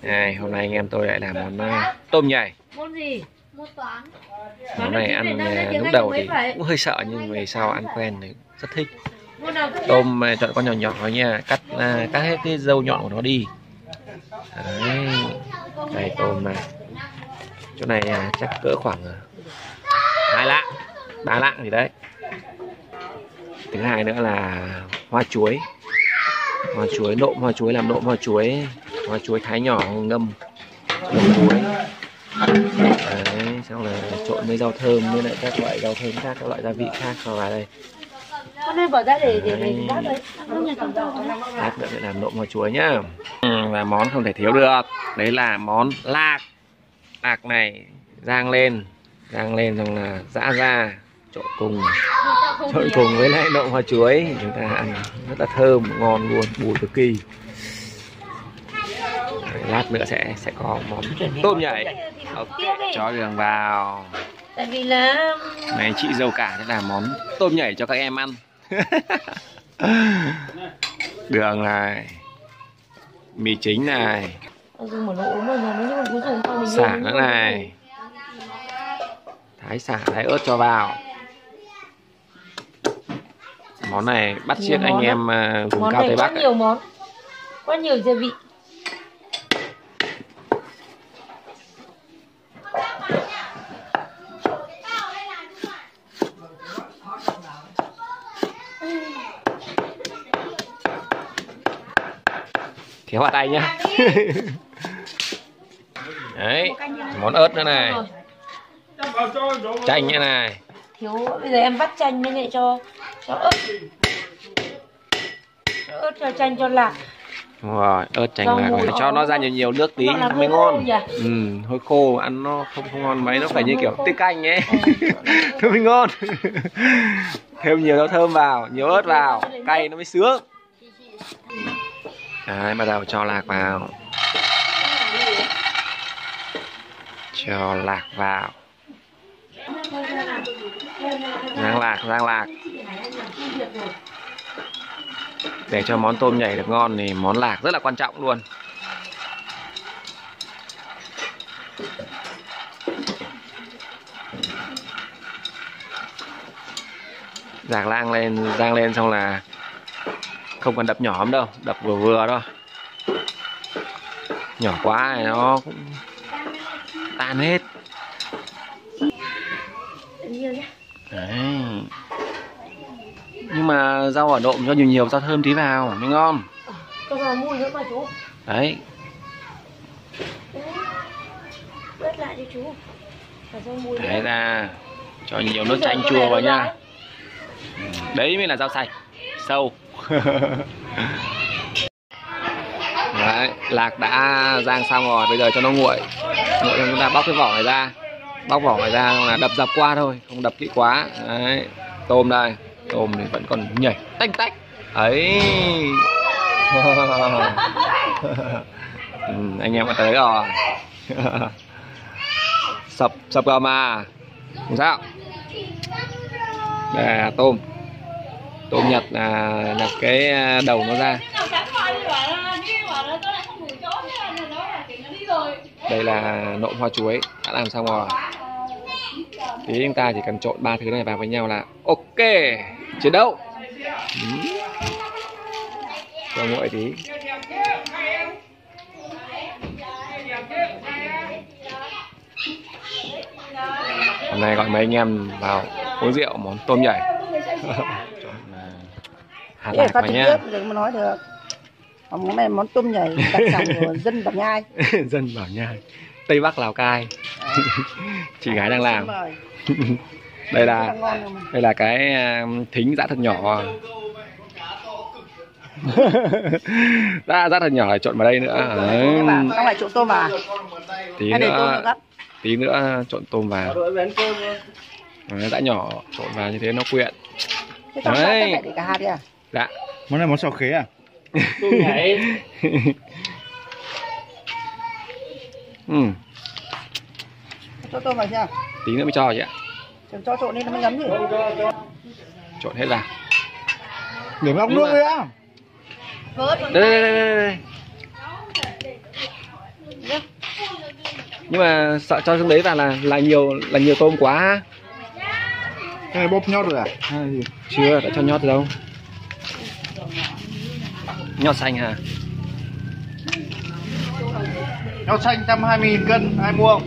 Này, hôm nay anh em tôi lại làm món tôm nhảy. Môn gì? Môn toán. Món này ăn lúc đầu thì cũng hơi sợ nhưng về sau ăn quen thì rất thích. Tôm chọn con nhỏ nhỏ nha, cắt hết cái râu nhọn của nó đi. Đấy, đây tôm này. Chỗ này chắc cỡ khoảng 2 lạng, 3 lạng gì đấy. Thứ hai nữa là hoa chuối. Hoa chuối nộm hoa chuối, làm nộm hoa chuối thái nhỏ ngâm muối. Đấy, xong là trộn với rau thơm với lại các loại rau thơm khác, các loại gia vị khác cho vào đây. Con nên bỏ ra để mình bát đấy. Lát nữa sẽ làm nộm hoa chuối nhá. Và món không thể thiếu được, đấy là món lạc. Lạc này rang lên xong là giã ra trộn cùng với lại nộm hoa chuối, chúng ta ăn rất là thơm ngon luôn, bùi cực kỳ. Lát nữa sẽ có món tôm nhảy. Okay, cho đường vào. Tại vì là này chị dâu cả sẽ làm món tôm nhảy cho các em ăn. Đường này, mì chính này, xả nữa này, thái xả thái ớt cho vào. Món này bắt chiết anh em vùng cao Tây Bắc. Nhiều món, quá nhiều gia vị. Khéo vào tay nhá. Đấy, món ớt nữa này, chanh như này. Thiếu, bây giờ em vắt chanh với lại cho ớt, cho chanh cho lạc. Đúng rồi, ớt chanh lạc phải cho nó ra nhiều nước tí mới ngon. Hơi khô ăn nó không ngon mấy, nó phải như kiểu tiết canh ấy. Nó mới ngon. Thêm nhiều rau thơm vào, nhiều ớt vào, cay nó mới sướng. Đấy, bắt đầu cho lạc vào. Cho lạc vào. Rang lạc. Để cho món tôm nhảy được ngon thì món lạc rất là quan trọng luôn. Rang lên xong là không cần đập nhỏ lắm đâu, đập vừa vừa thôi. Nhỏ quá thì nó cũng tan hết. Đấy. Nhưng mà rau ở nộm cho nhiều rau thơm tí vào mới ngon. Cho vào mùi nữa mà chú. Đấy. Bớt lại đi chú. Đấy ra. Cho nhiều nước chanh chua vào nha. Đấy mới là rau sạch. Sâu. Đấy, lạc đã rang xong rồi, bây giờ cho nó nguội. Nguội xong chúng ta bóc cái vỏ này ra. Bóc vỏ này ra là đập dập qua thôi, không đập kỹ quá. Đấy, tôm đây. Tôm thì vẫn còn nhảy tách tách. Ấy. Anh em đã tới rồi. Sập vào mà. Không sao. Đây là tôm. Tôm Nhật là cái đầu nó ra. Đây là nộm hoa chuối đã làm xong rồi. Tí chúng ta chỉ cần trộn 3 thứ này vào với nhau là ok, chiến đấu. Cho nguội tí. Hôm nay gọi mấy anh em vào uống rượu món tôm nhảy. Hạt lạc vào nhá. Đừng mà nói được. Món này món tôm nhảy đặc sản của dân Bảo Nhai. Dân Bảo Nhai, Tây Bắc Lào Cai. Chị gái đang làm. Đây là cái thính giã thật nhỏ. Giã thật nhỏ để trộn vào đây nữa. Không phải trộn tôm vào. Tí nữa trộn tôm vào. Giã nhỏ trộn vào như thế nó quyện. Đấy. Để cả hạt đi à? Dạ. Món này món xào khế à? Tôm nhảy. Cho tôm vào chưa? Tí nữa mới cho chị ạ. Cho trộn lên nó mới ngấm gì? Trộn hết vào. Để móc nước đi á. Đây. Nhưng mà sợ cho trong đấy vào là nhiều tôm quá. Cái này bóp nhót rồi à? Hay gì? Chưa, đã cho nhót đâu. Nhót xanh hả? Nhót xanh 120.000 cân, ai mua không?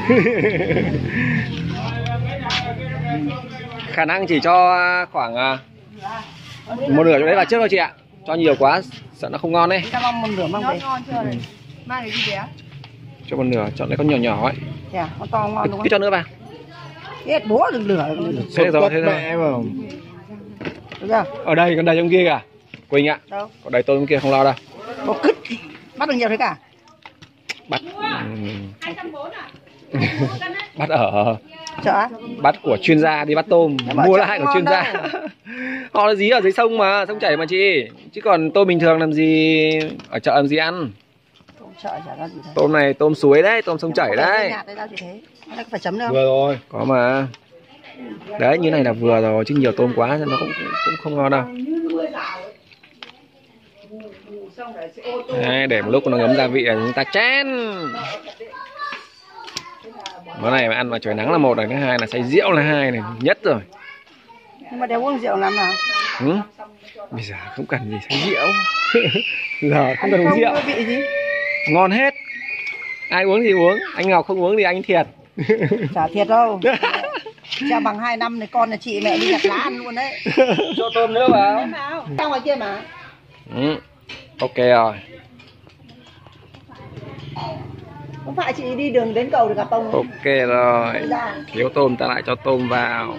Khả năng chỉ cho khoảng một nửa chỗ đấy vào trước thôi chị ạ. Cho nhiều quá sợ nó không ngon đấy. Cho một nửa mang về. Mang cái gì bé? Cho một nửa, chọn lấy con nhỏ nhỏ ấy. Dạ, con to ngon đúng Cứ cho nữa vào. Hết bố đừng lửa. Thế rồi, thế rồi. Mẹ mà. Được chưa? Ở đây còn đầy trong kia kìa. Quỳnh ạ. Đâu? Còn đầy tôm trong kia không lo đâu. Có cứt thì bắt được nhiều thế cả. Bắt bắt ở Chợ. bắt của chuyên gia đi bắt tôm, mua lại của chuyên gia. đâu. Họ là dí ở dưới sông mà, sông chảy mà chị. Chứ còn tôm bình thường làm gì ở chợ làm gì ăn. Chợ chả ra gì đâu. Tôm này tôm suối đấy, tôm sông chảy đấy. Nhạt đấy, chị thế. Nó phải chấm nữa. Vừa rồi, có mà. Đấy, như này là vừa rồi, chứ nhiều tôm quá thì nó cũng không ngon đâu. Đấy, để một lúc nó ngấm gia vị là chúng ta chén. Món này mà ăn vào trời nắng là một, rồi cái hai là xay rượu là hai này nhất rồi. Nhưng mà đéo uống rượu làm nào? Ừ? Bây giờ không cần gì xay rượu. Giờ không cần uống rượu. Vị gì? Ngon hết. Ai uống thì uống, anh Ngọc không uống thì anh thiệt. Chả thiệt đâu. Cha bằng 2 năm này con nhà chị mẹ đi nhặt lá ăn luôn đấy. Cho tôm nữa vào. Sang ngoài kia mà. Ừ. Ok rồi. Không phải chị đi đường đến cầu được gặp ông. Ok rồi. Thiếu tôm ta lại cho tôm vào.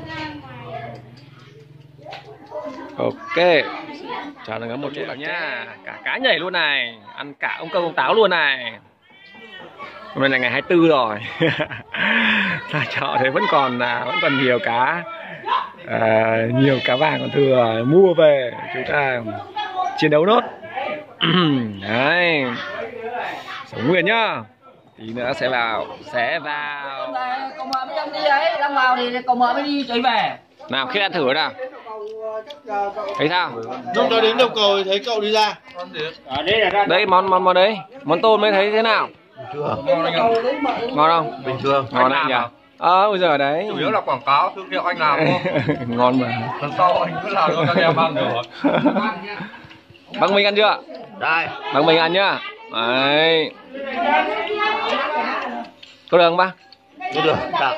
Ok. Cho nó ngấm một chút vào nha. Cả cá nhảy luôn này. Ăn cả ông công ông táo luôn này. Hôm nay là ngày 24 rồi. Ra chợ thì vẫn còn nhiều cá. Nhiều cá vàng còn thừa, mua về chúng ta chiến đấu nốt. Đấy. Sống nguyên nhá. Tí nữa sẽ vào. Cậu mợ mới đang đi ấy, đang vào thì cậu mợ mới đi chạy về. Nào, khi ăn thử nào. Thấy sao? Lúc đó đến đầu cầu thì thấy cậu đi ra. Đấy, món đấy. Món tôm mới thấy thế nào? Chưa. Ngon không? Bình thường. Ngon anh nhỉ? Bây giờ đấy. Chủ yếu là quảng cáo thương hiệu anh làm không? Ngon mà. Lần sau anh cứ làm cho các em ăn được. Bác Minh ăn chưa? Đây. Bác Minh ăn nhá. Đấy. Có được không bác? Có được. Được.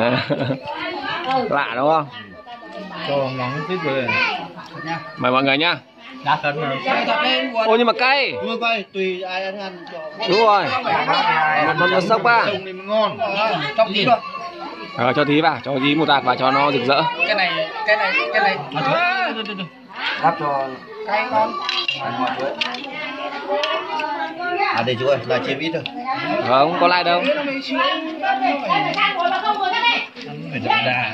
Lạ đúng không? Cho món tiếp rồi. Mời mọi người nhá. Đã cần rồi. Ôi nhưng mà cay. Nhưng mà quay tùy ai ăn cho. Đúng rồi. Nó sốc à. Sông thì mới ngon. Trong gì? Cho tí vào, cho tí một tạt vào cho nó rực rỡ. Cái này. Đắp cho Cay con. À để chú ơi, là chiếm ít thôi. Không có lại đâu. Phải đậm đà.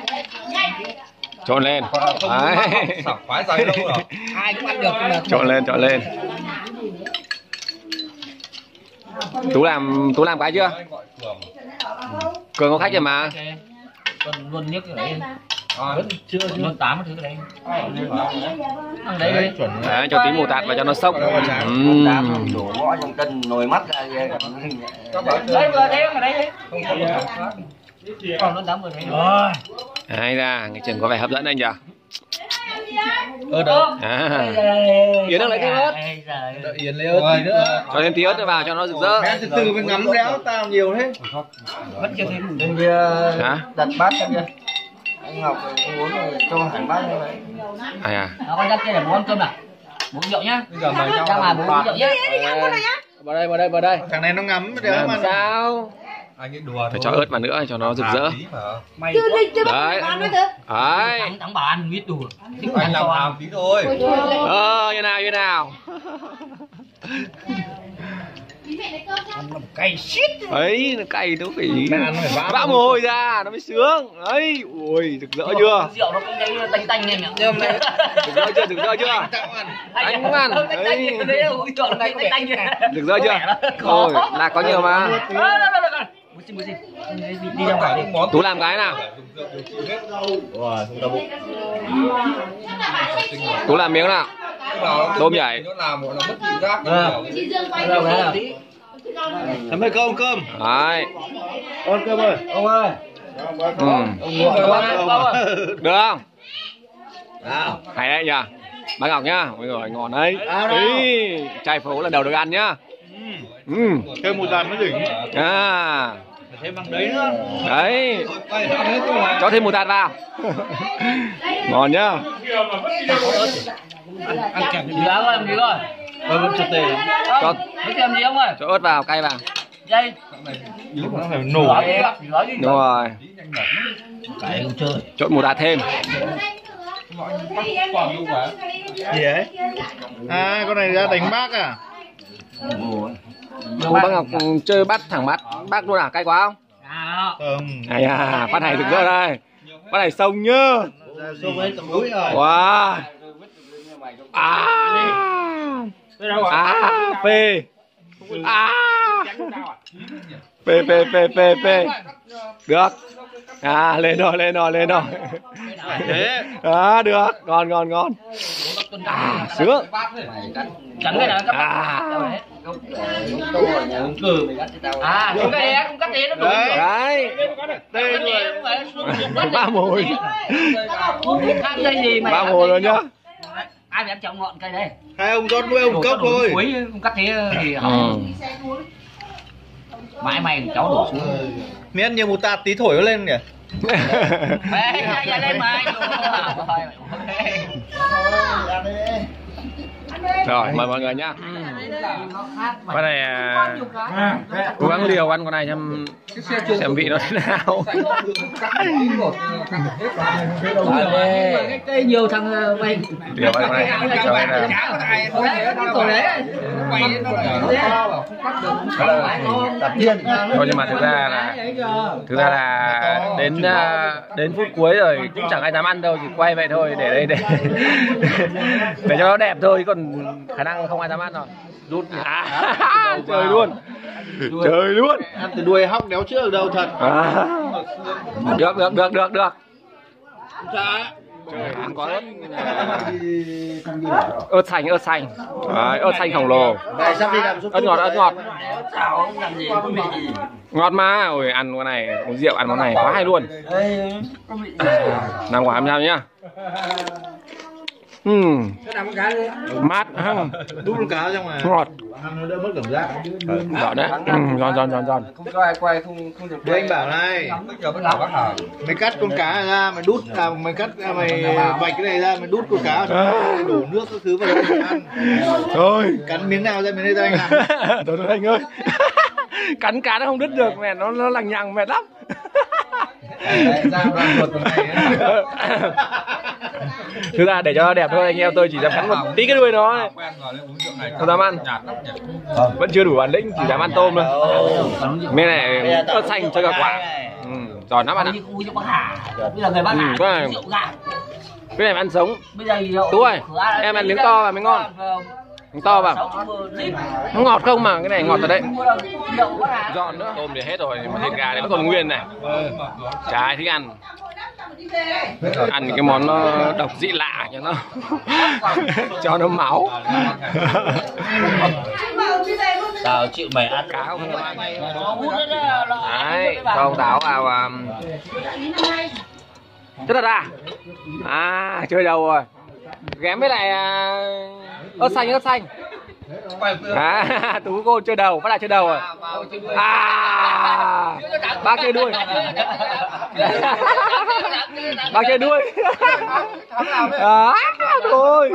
Trộn lên. Đấy. Sảng khoái dày lâu rồi. Ai cũng ăn được nhưng mà Trộn lên. Tú làm cái chưa? Cường có khách rồi mà. còn luôn nhức cái đấy. Chưa luôn 8 thứ cái đấy. Ăn đấy. Đấy, cho tí mù tạt vào cho nó sốc. Đổ ngõ trong chân nồi mắt ra ghê. Đấy vừa thế ở đây. Còn nó đóng ở đấy. Rồi. Hay ra, cái chừng có vẻ hấp dẫn anh nhỉ? Đâu? Yến đang lấy thêm ớt. Yến lấy ớt nữa. Cho thêm tí ớt vào cho nó rực rỡ. Mẹ từ từ mới ngắm réo tao nhiều thế. Vẫn chưa thêm. Bên kia Hả? đặt bát xem kia. Anh Ngọc muốn cho hẳn bát như vậy. À. Nó con ra kia để bố ăn cơm nào. Bố rượu nhá. Bây giờ mời nhau. Ra ngoài bố rượu nhá. Vào đây. Thằng này nó ngắm đéo Làm mà. sao? Anh ấy đùa Phải cho ớt vào nữa cho nó rực rỡ. Mày Đấy. Đấy. thắng bảo ăn biết đủ. Anh làm hàm tí thôi. Như nào? Cay shit. Ấy, nó cay nó phải vã mồ hôi ra nó mới sướng. Đấy, ui rực rỡ chưa? Rượu nó cũng thấy tanh em nhỉ. Rực rỡ chưa? Anh cũng ăn. Đấy. Rực rỡ chưa? Rồi, là có nhiều mà. Bố xin. Đi ra ngoài đi. Tú làm cái nào? Wow, không đau bụng. Tú làm miếng nào? Tôm nhảy. Nó làm một là mất vị giác. Thắm ơi cơm cơm. Đấy. Ôn cơm ơi. Ông ơi. Được không? Nào. Hay đấy nhỉ. Bác Ngọc nhá, mọi người ngon đấy. Ý, trai phố lần đầu được ăn nhá. Thêm một dàn mới đỉnh. À. Thêm bằng đấy nữa. Đấy. Cho thêm một tạt vào. Ngon nhá. Ăn kèm gì đó làm gì rồi? Cho tê. Cho Mới thêm gì không ơi? cho ớt vào, cay vào. Dây. Nó phải nổ. Đúng rồi. Cái không chơi. Trộn một tạt thêm. Gì đấy? À con này ra đánh bác à? Bác Ngọc chơi bắt thẳng bắt bác luôn à, cay quá không? Không. À da, phát này thực ra đây. Phát này sông nhá. Sông ấy tầm núi rồi. Wow. À. À, phê. À. Phê phê phê phê phê. Được. À, lên rồi, lên rồi, lên rồi. Thế. À, được, ngon ngon ngon. À, sướng. Chẳng cái nào cắt. À. À, không cái đấy, không cắt thế nó đủ. Đấy. Tê rồi. Ba mồi. Khác dây gì mà. Ba mồi rồi nhá. Ai phải ăn chọn ngọn cây đây. Hai ông rót nuôi ông cốc thôi. Cuối không cắt thế thì hỏng. Mãi mày cháu đổ xuống. Miễn nhiều một tạt tí thổi nó lên nhỉ. Ê, ra lên mà. Rồi, mời mọi người nhá. Con này cố gắng liều ăn con này xem vị nó thế nào. Cái cây nhiều thằng mày. Liều ăn con này cho cái này. Thôi nhưng mà thực ra là đến phút cuối rồi cũng chẳng ai dám ăn đâu, chỉ quay vậy thôi để đây để cho nó đẹp thôi, còn khả năng không ai dám ăn rồi. Rút trời luôn. Trời luôn. Ăn từ đuôi hóc đéo trước được đâu thật. Được. Trời, ăn có ớt xanh. Đấy, ớt xanh khổng lồ. Ớt ngọt. Ngọt mà, ôi ăn con này, uống rượu ăn món này quá hay luôn. Làm quả làm sao nhá. Mát hăng. Đút con cá ra ngoài. Ngọt. Ăn nó đỡ mất cảm giác. Giòn đấy. Giòn. Không cho ai quay, không được Bữa anh bảo này, mày cắt con cá ra, mày đút mày cắt mày vạch cái này ra, mày đút con cá đổ nước các thứ vào đây ăn. Thôi, Cắn miếng nào ra miếng đây cho anh làm. thôi anh ơi. Cắn cá nó không đứt được mẹ, nó lằng nhằng mệt lắm. ra đoàn ruột này. Thực ra để cho nó đẹp thôi, anh em tôi chỉ dám cắn một tí cái đuôi nó này. Không dám ăn. Vẫn chưa đủ bản lĩnh, chỉ dám ăn tôm thôi. Bên này ớt xanh cho cả quả. Giòn lắm ăn ạ. Bây giờ người bán hàng rượu gạo. Cái này mà ăn sống. Bây giờ Tú ơi, em ăn miếng to và miếng ngon. Miếng to vào. Nó ngọt không mà, cái này ngọt ở đấy. Giòn nữa. Tôm thì hết rồi, mà thịt gà thì vẫn còn nguyên này. Chả ai thích ăn. Ăn cái món nó độc dị lạ cho nó cho nó máu. Tao chịu mày ăn cá không ăn. Đấy, cho ông Táo vào rất là đà. À, chơi đầu rồi. Ghém với lại ớt xanh. À, Tú cô chơi đầu, bắt lại chơi đầu rồi. À, bác chơi đuôi. Bác chơi đuôi. À, thôi.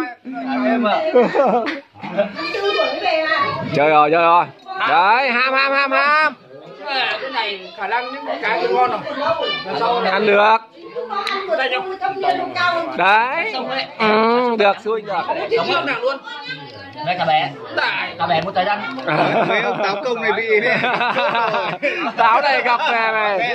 Chơi rồi. Đấy, ham. cái này khả năng những cái ngon rồi. Ăn được. Đấy. Được xui được. Sống nào luôn. Đây cả bé một thời gian. Mấy ông Táo công này bị này. Táo này gặp này.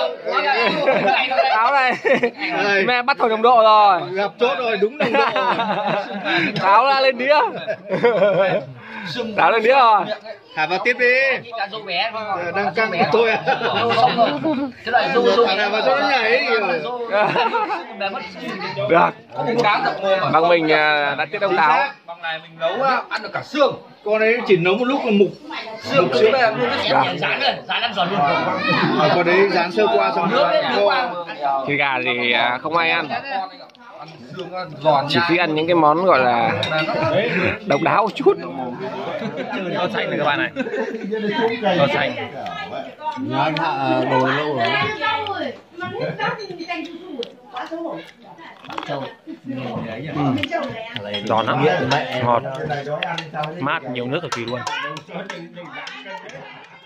Táo này mẹ bắt thổi nồng độ rồi. Gặp chốt rồi, đúng nồng độ rồi. Táo ra lên đĩa. Táo lên đĩa rồi. Thả vào tiếp đi. Đang căng tôi à. Thả vào cho nó nhảy. Được. Bằng mình đã tiết đông Táo. Bằng này mình nấu ăn được cả xương. con ấy chỉ nấu một lúc là mục sữa Rán rồi, rán ăn giòn luôn. con đấy rán sơ qua xong Nước Thịt gà thì không ai ăn, xương giòn chỉ khi ăn những cái món gọi là độc đáo một chút. Con xanh này các bạn này. Con xanh. Nhà anh hạ đồ lâu rồi. Giòn lắm, ngọt, mát, nhiều nước cực kỳ luôn.